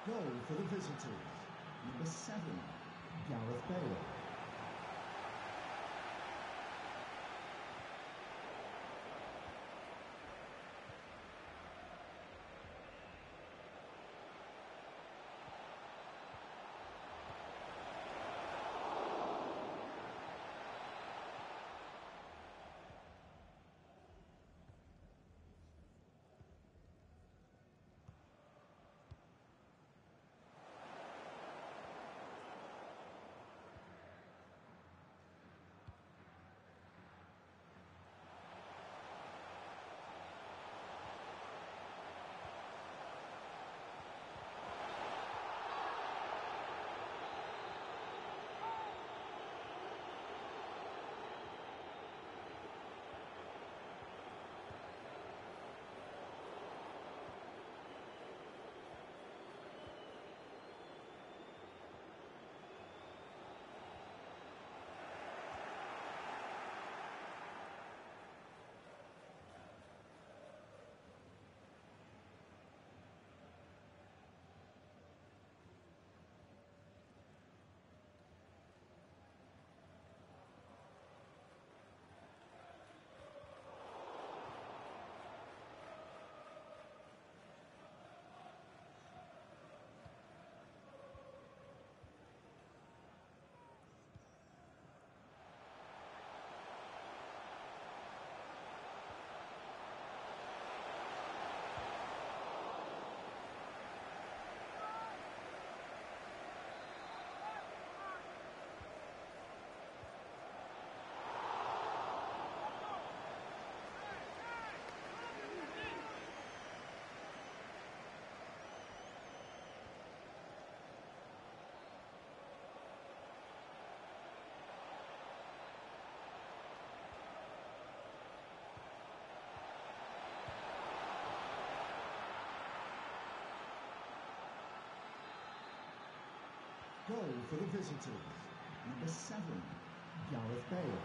Goal for the visitors, number 7, Gareth Bale. Goal for the visitors, number 7, Gareth Bale.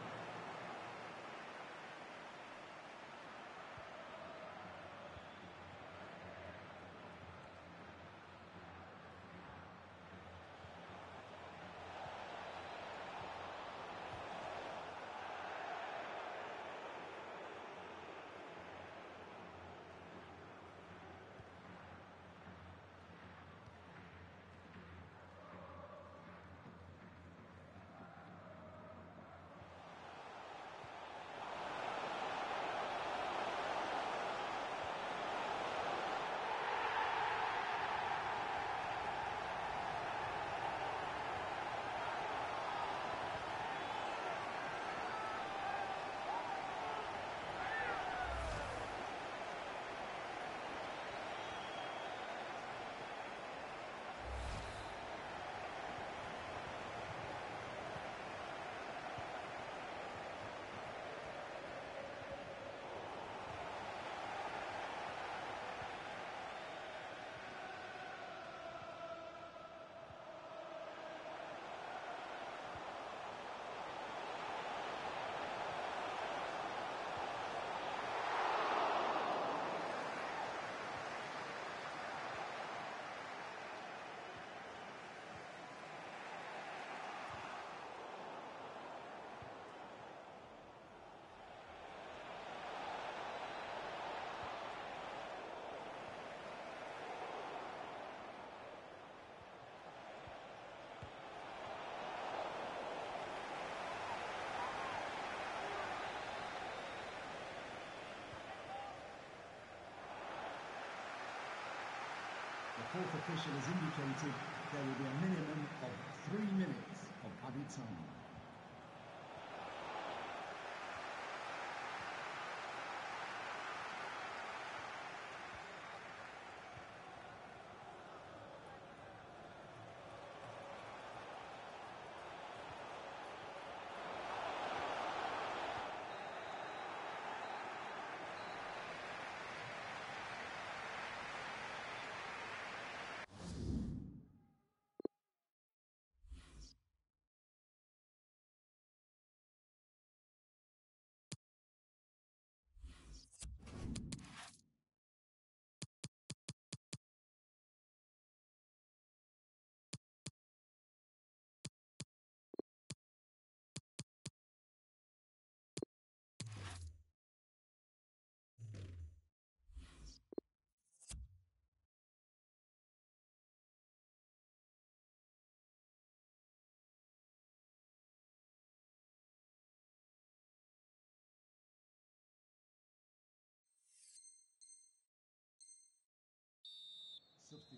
The fourth official has indicated there will be a minimum of 3 minutes of added time.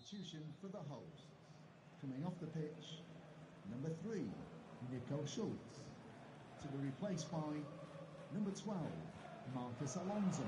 Substitution for the hosts. Coming off the pitch, number 3, Nico Schulz, to be replaced by number 12, Marcus Alonso.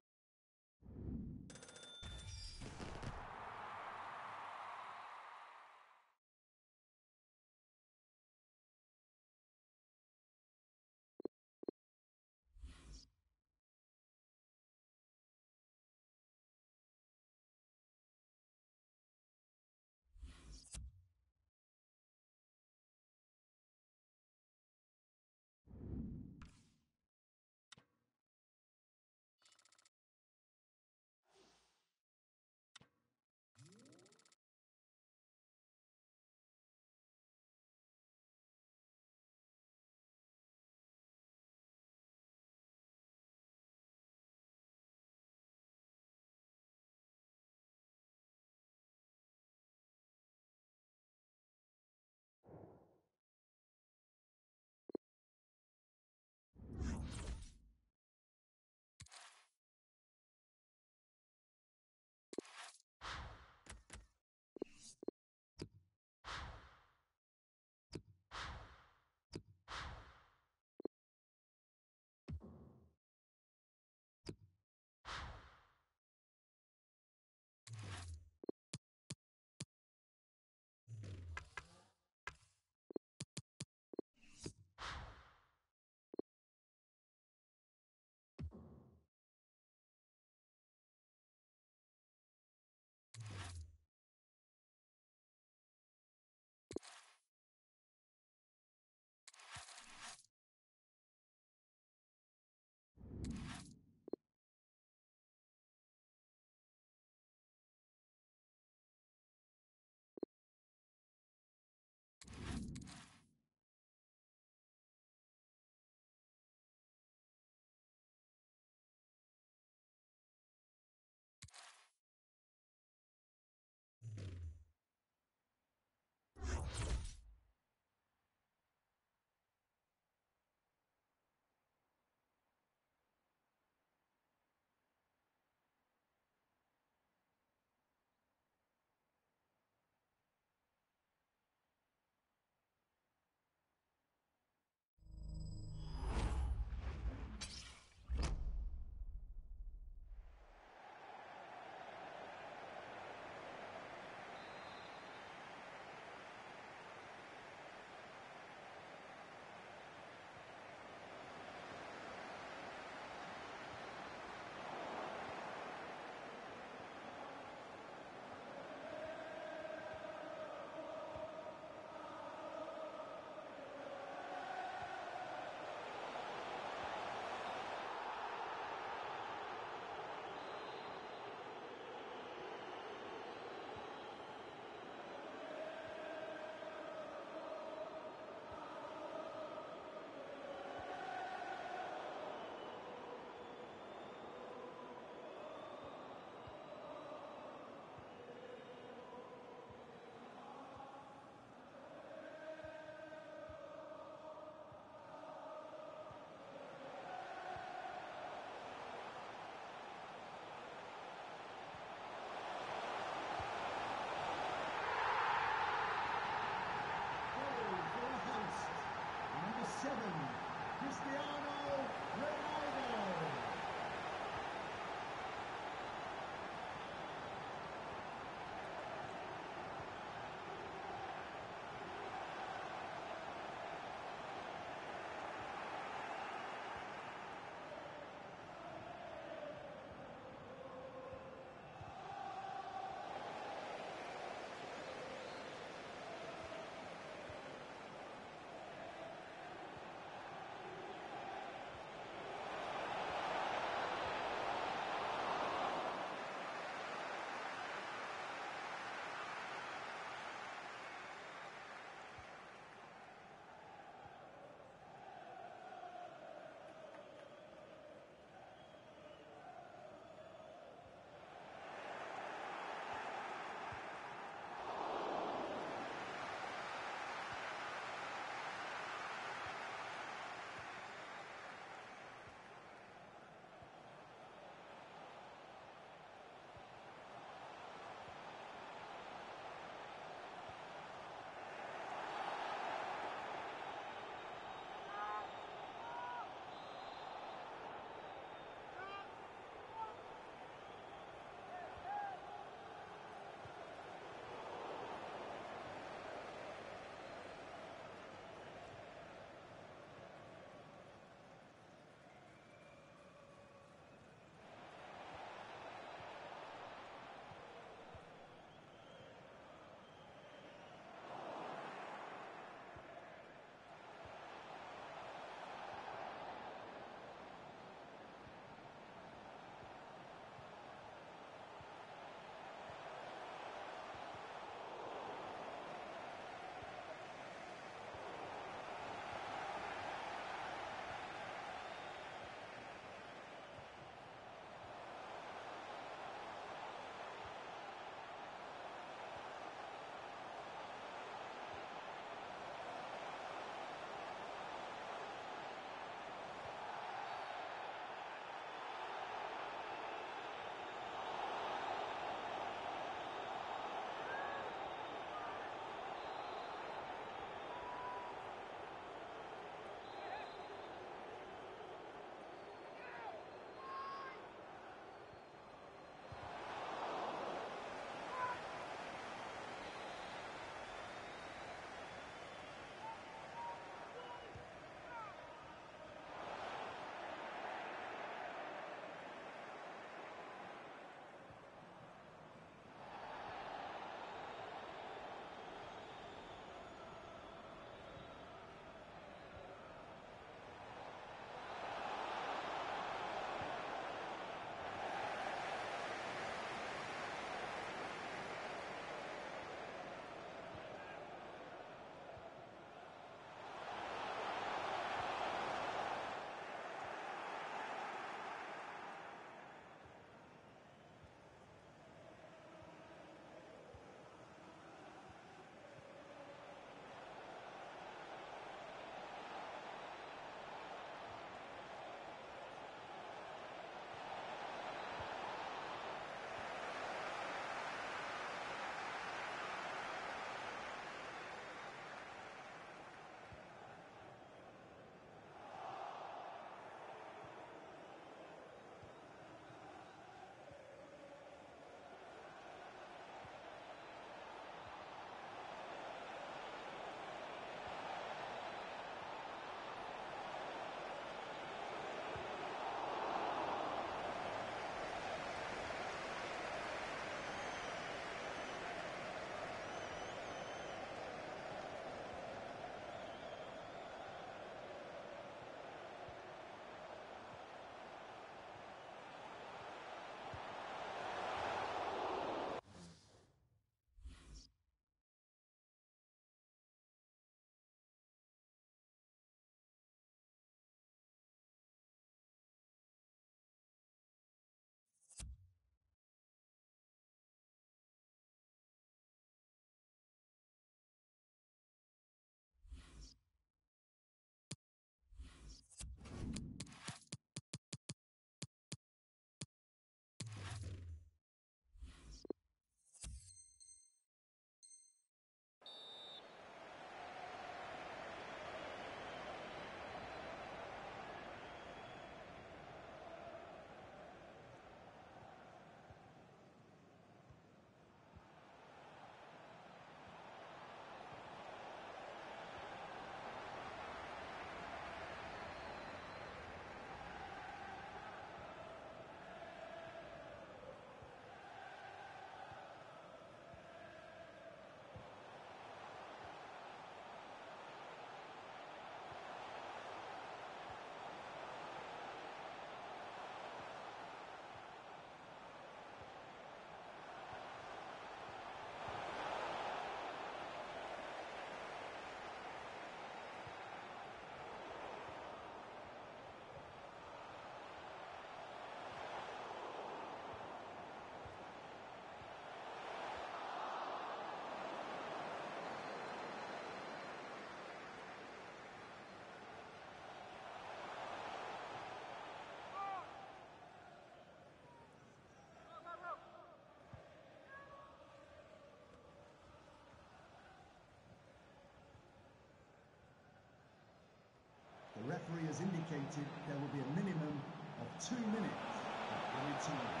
referee has indicated there will be a minimum of 2 minutes at every time.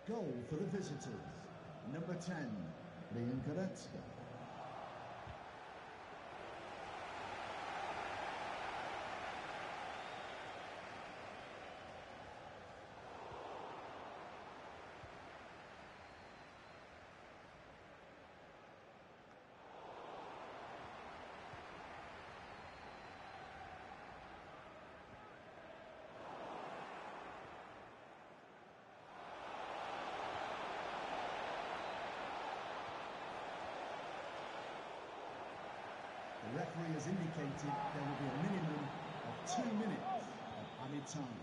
Goal for the visitors, number 10, Leon Goretzka. The referee has indicated there will be a minimum of 2 minutes of added time.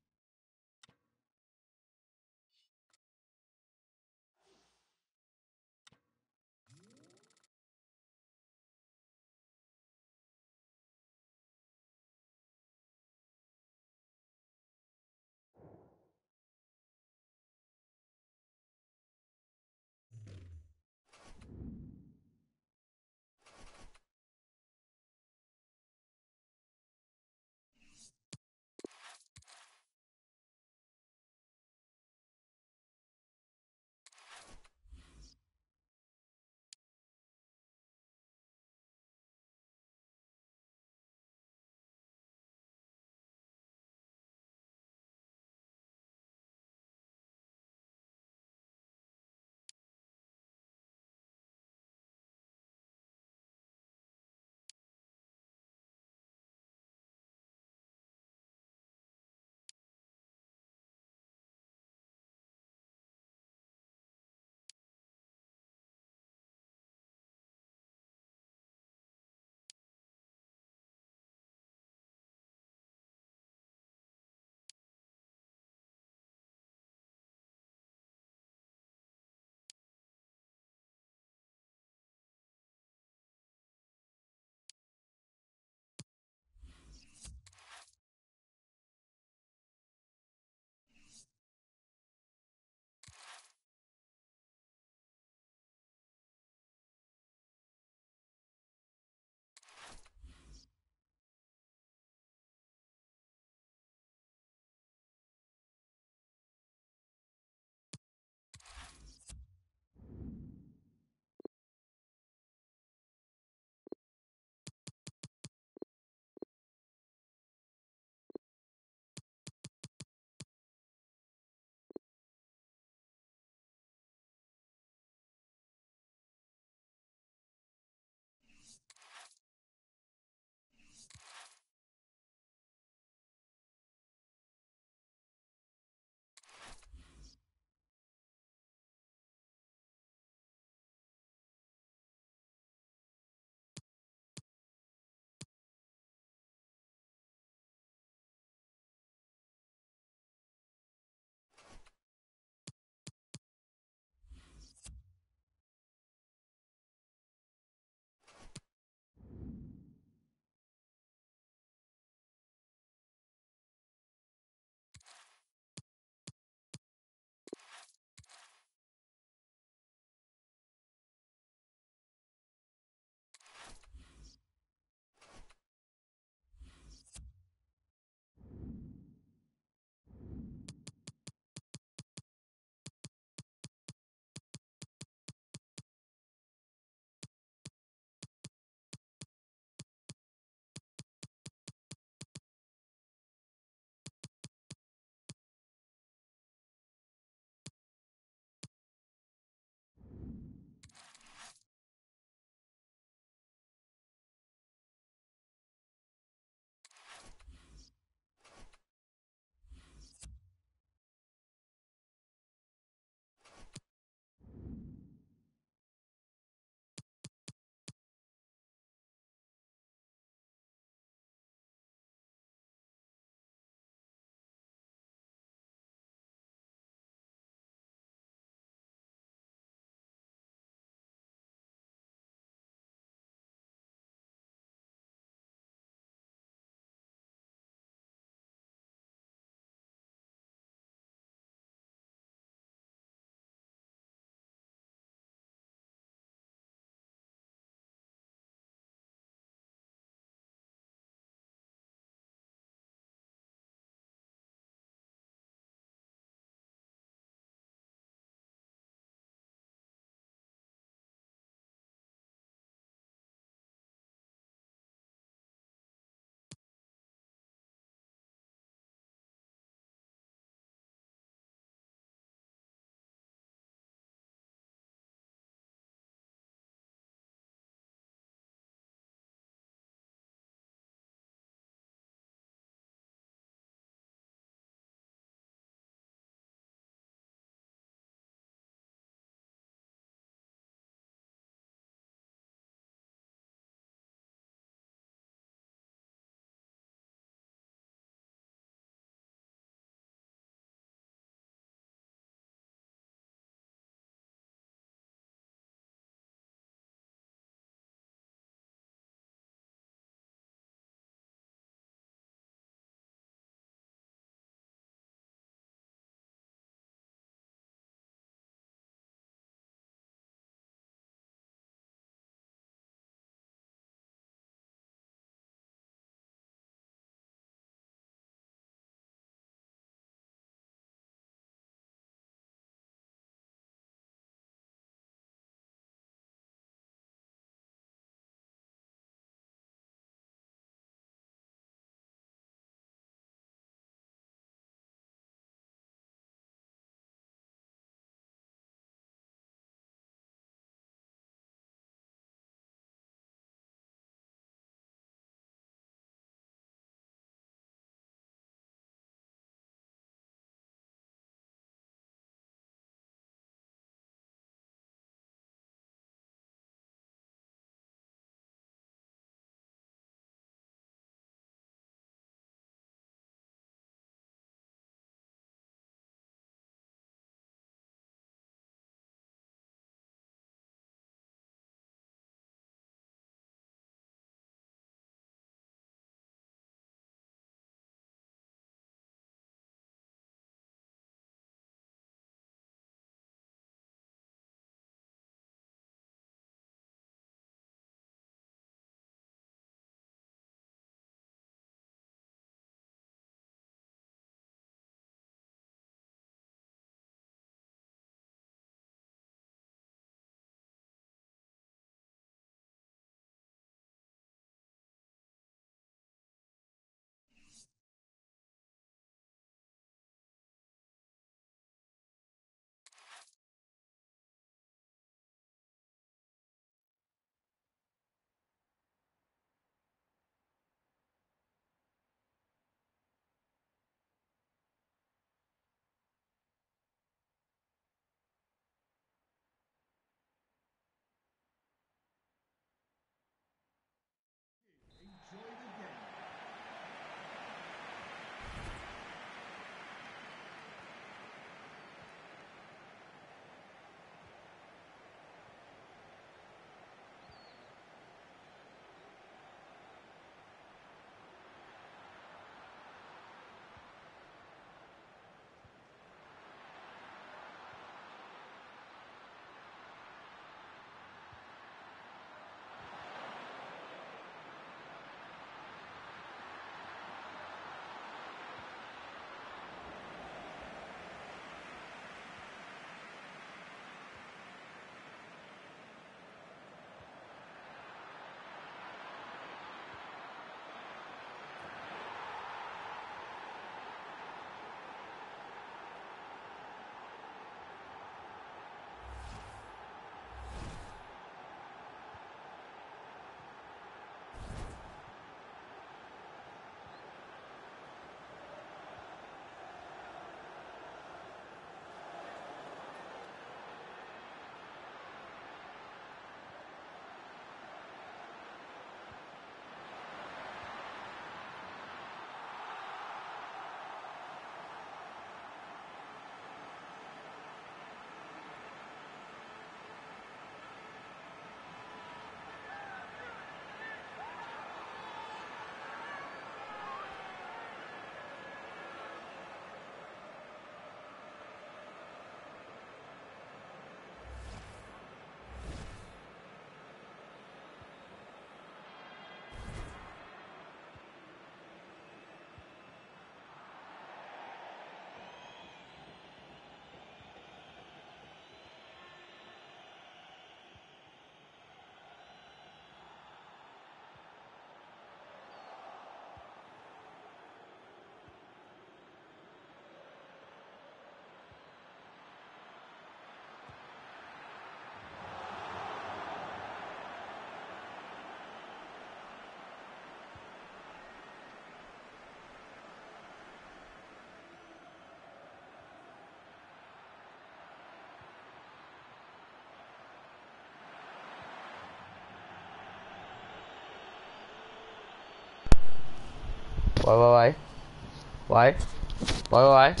喂喂喂喂喂喂喂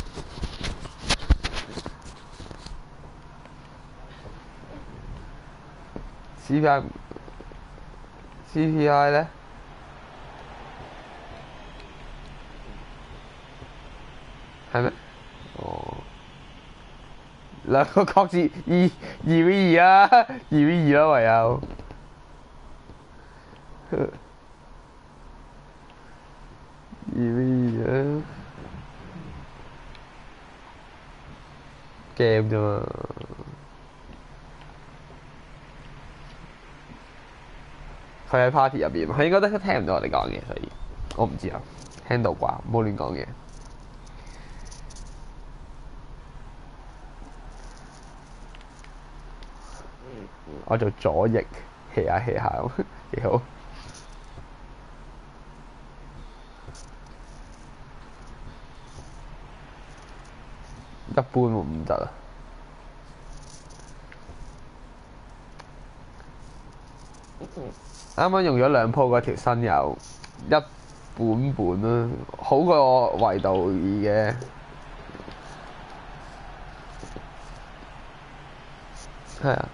，CPI 咧係咩？哦，兩個各自2v2啦，2v2啦唯有。2v2啊，game 啫嘛。佢喺 party 入邊，佢應該都聽唔到我哋講嘢，所以我唔知啊，聽到啩，唔好亂講嘢。我做左翼 hea 下 hea 下咁，幾好。一般喎，唔得啊。啱啱用咗2鋪嗰條新友1本啦，好過維道爾嘅。係啊。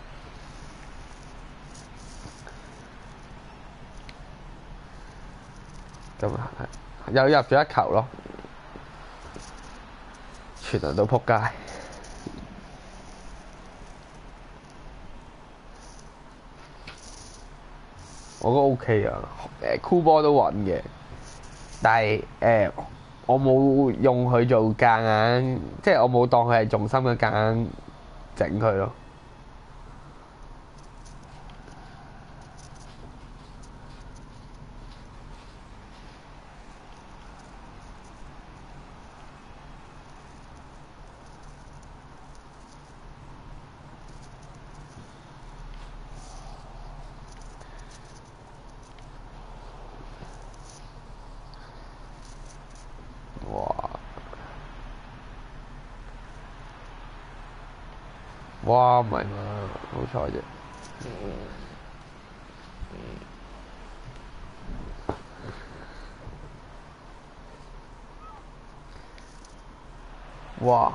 咁啊係，又入咗1球咯，全輪都仆街。我覺得 OK 啊，箍波都穩嘅，但係我冇用佢做夾硬，即係我冇當佢係重心嘅夾硬整佢咯。哇！唔係嘛，好彩啫。哇！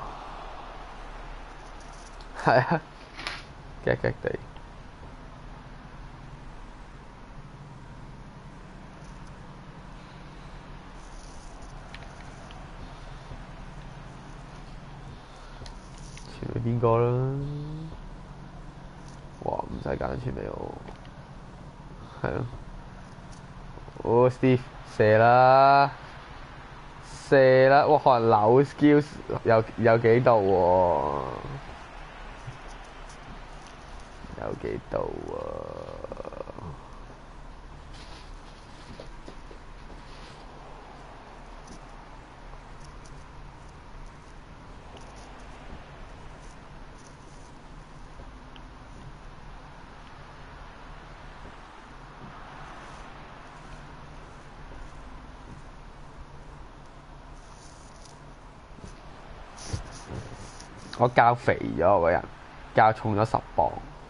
係啊，激激地。傳俾邊個啦？哇！唔使揀傳俾我，係咯。哦 ，Steve 射啦，射啦！哇，可能扭 skills 有幾度喎？有幾度喎？我較肥咗我個人，較重咗10磅，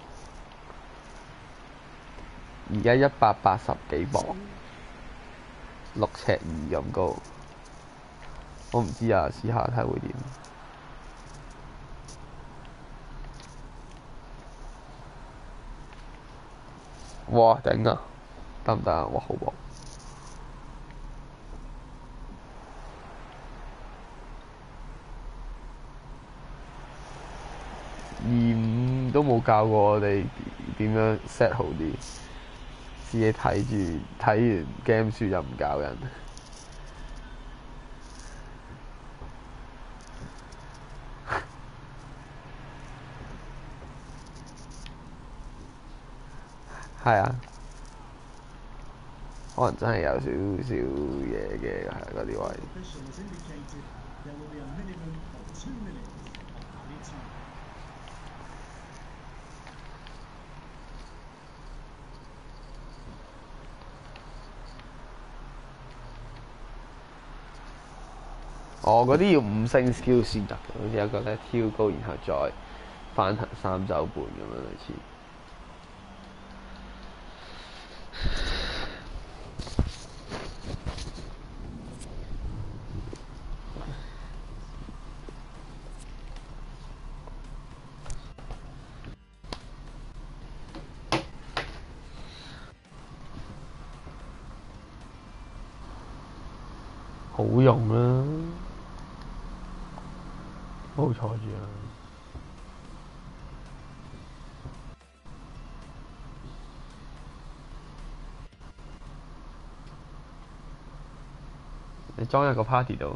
而家180幾磅，6尺2咁高。我唔知啊，試下睇會點。哇！頂啊！得唔得啊？哇！好喎。2.5都冇教過我哋點樣 set 好啲，自己睇完 game 書就唔教人。係啊，可能真係有少少嘢嘅，係嗰啲位。哦，嗰啲要5星 skill 先得，好似有個咧挑高，然後再翻騰3周半咁樣類似。 好用啦，冇坐住啦。你裝喺個 party 度。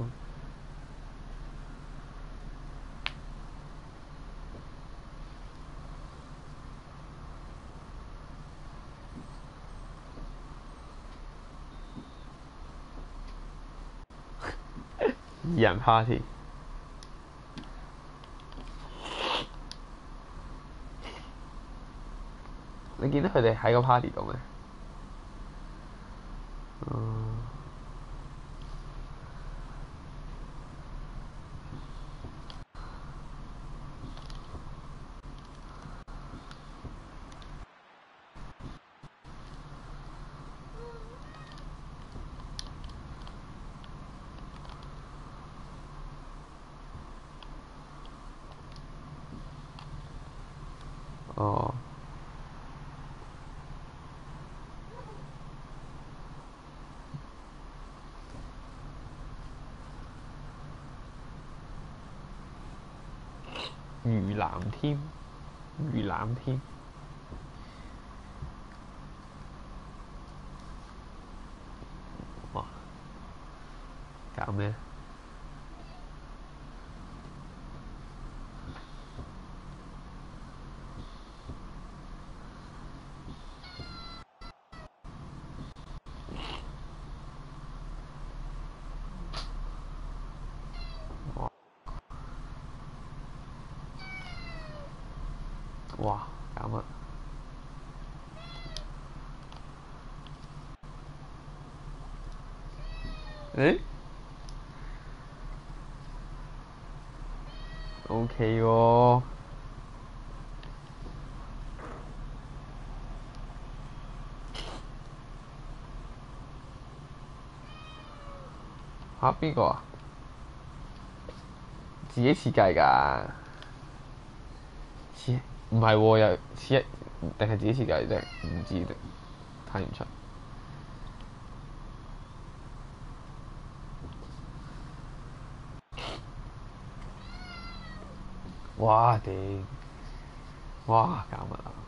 二人 party， 你見到佢哋喺個 party 度咩？哦。魚腩添，魚腩添。哇！搞咩？哇！搞乜？誒 ？OK 喎。嚇邊個啊？自己設計㗎？唔係喎，又似一定係自己設計啫？唔知定睇唔出。哇！頂！哇！搞乜啊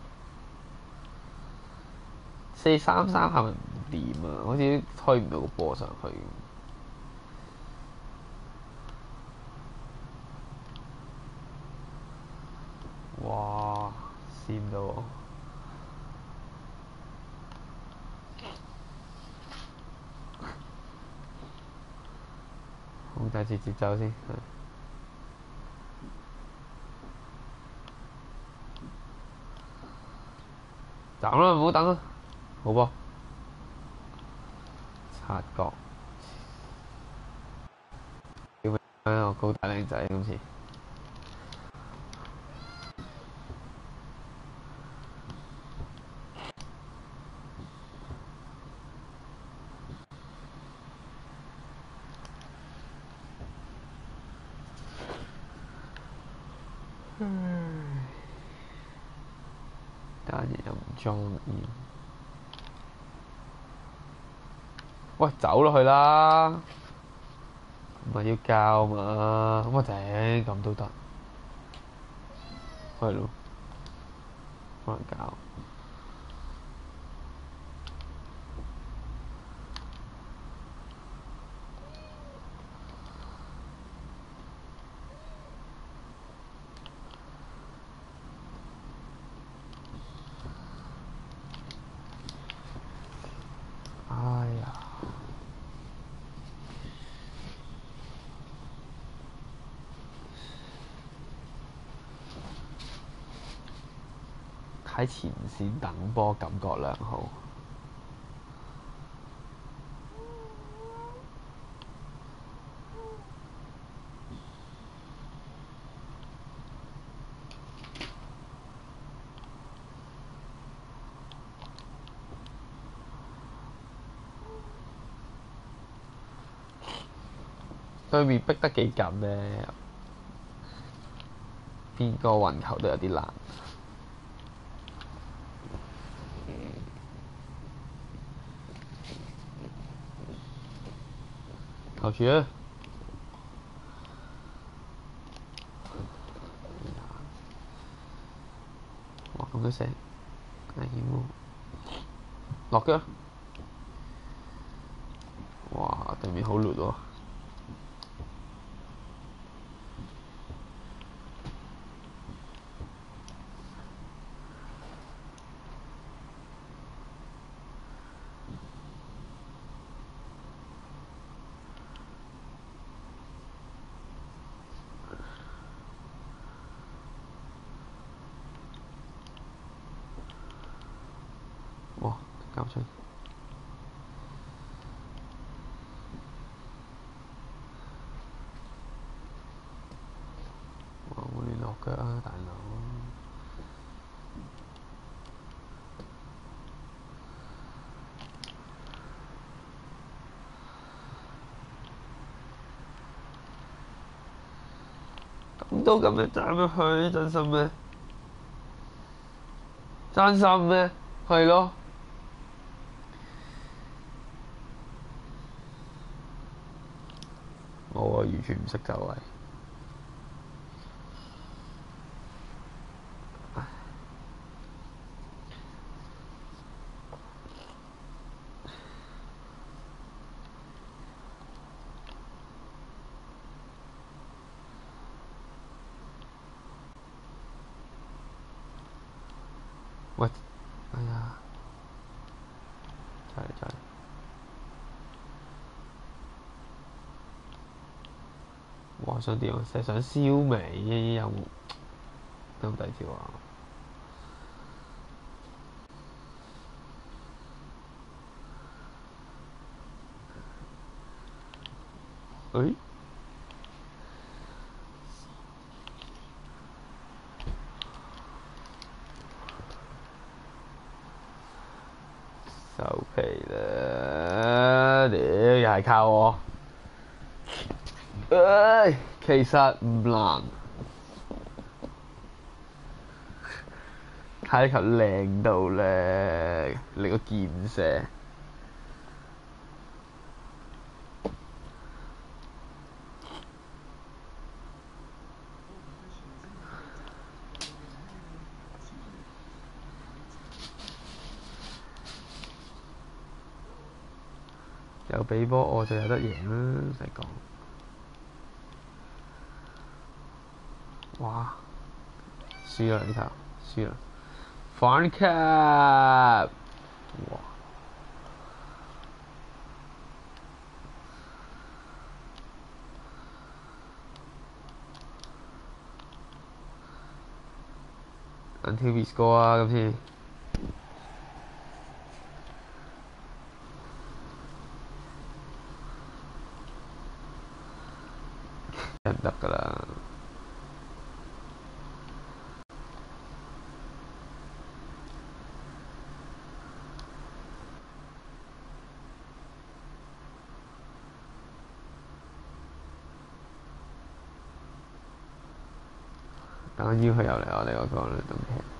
？433係咪唔掂啊？好似推唔到個波上去。哇！跣到我。控制住節奏先。斬啦，唔好等啦，好噃。察覺。屌咩？我高大靚仔今次。單嘢又唔裝煙。喂，走落去啦！唔係要教嘛？咁我頂咁都得，係咯，可能教。哎呀！喺前線等波，感覺良好。對面逼得幾緊呢？邊個運球都有啲難。 扣住啊！哇，咁都死，危險喎！落腳！哇，對面好亂喎！哇，搞出！哇，冇亂落腳啊，大佬！咁都咁樣斬入去，真心咩？真心咩？係咯。我完全唔識走位。喂，哎呀，差嚟差嚟！哇，想點啊？成日想燒眉，有冇第二條啊？誒？收皮啦！屌，又係靠我。其實唔難，睇球靚到咧，你個箭射。有俾波我就有得贏啦，唔使講。哇！輸啦呢球，輸啦！反擊！哇！Until we score 啊，今次。唔得㗎啦！等緊要佢入嚟，我哋嗰個咧都唔